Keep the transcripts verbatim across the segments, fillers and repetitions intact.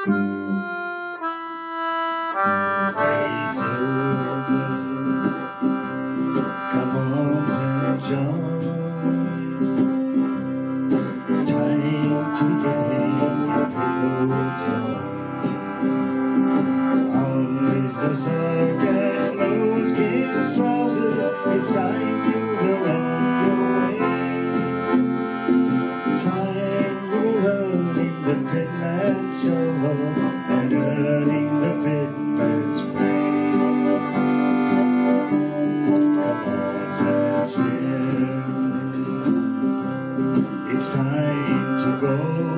Come on and join. Time to get in pillows on. Always the circuit moves keep swells. It's time to go on your way. Time to learn in the pitman show and earning the pitman's pay. It's time to go.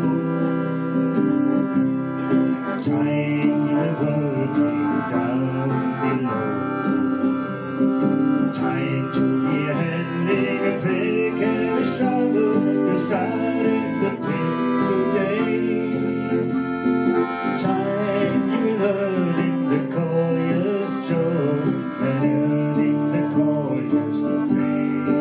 Time you're working down below. Time to be handling a pick and a shovel beside the pit today. Time you're learning the collier's job and earning the collier's pay.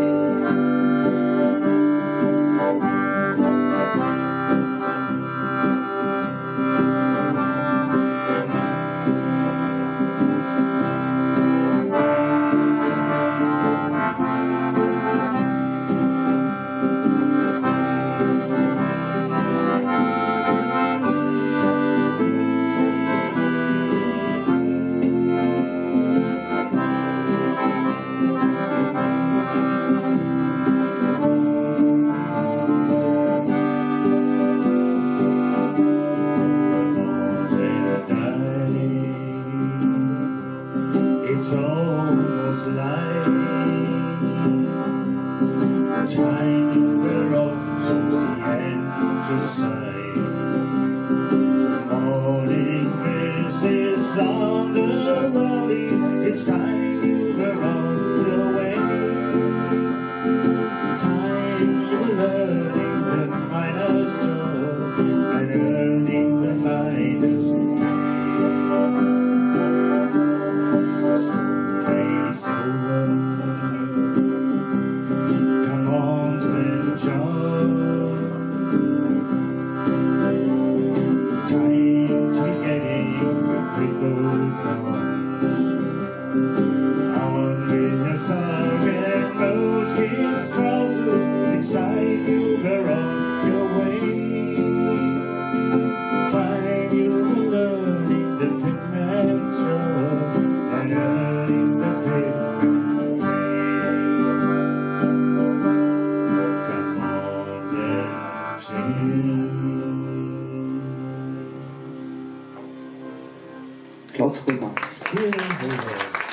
It's almost like time we're off to the end of sight. Morning business on the valley. It's time you were on the way. Time you're learning the miner's job and earning the miner's pay. Come on and join. Time to get in people's on. On with the sun and most kids frozen. It's time you were on your way. Climb you were learning the pitman's show and earning the pitman's pay. Come on and chill. Klart, sju man.